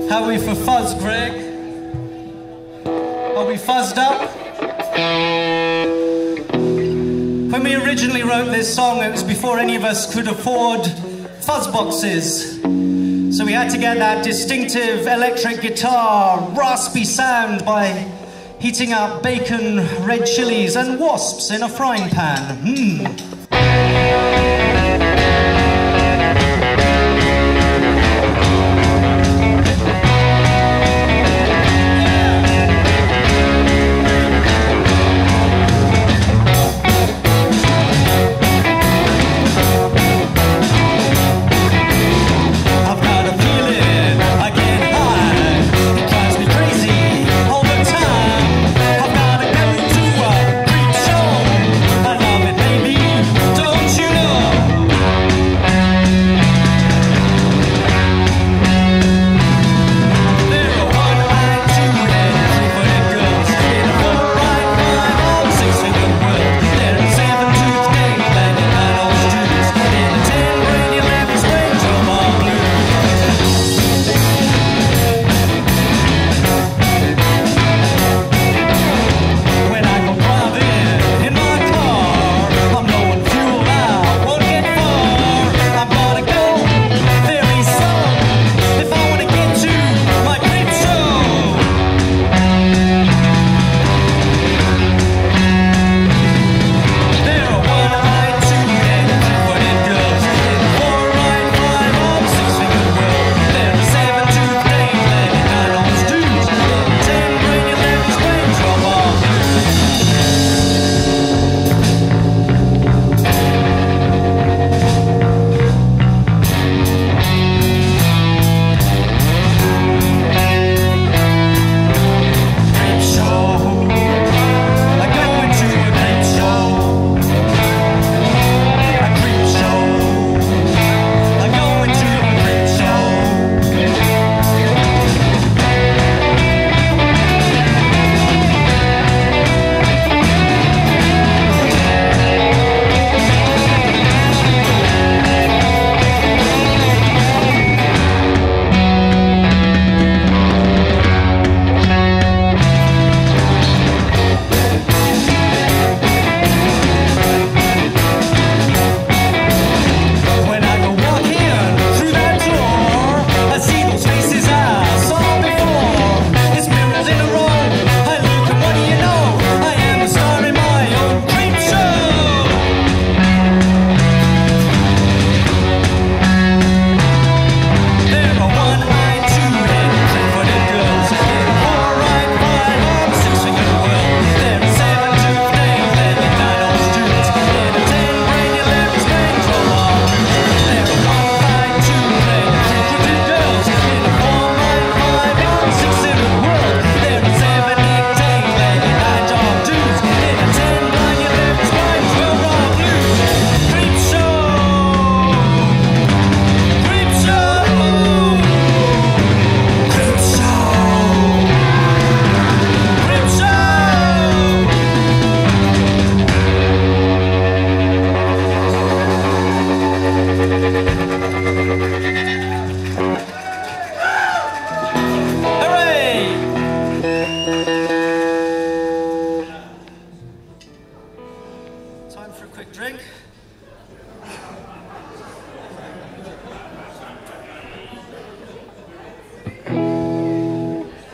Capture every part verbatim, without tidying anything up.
How are we for fuzz, Greg? Are we fuzzed up? When we originally wrote this song, it was before any of us could afford fuzzboxes. So we had to get that distinctive electric guitar, raspy sound by heating up bacon, red chilies, and wasps in a frying pan. Mmm.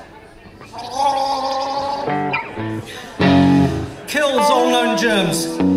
Kills all known germs.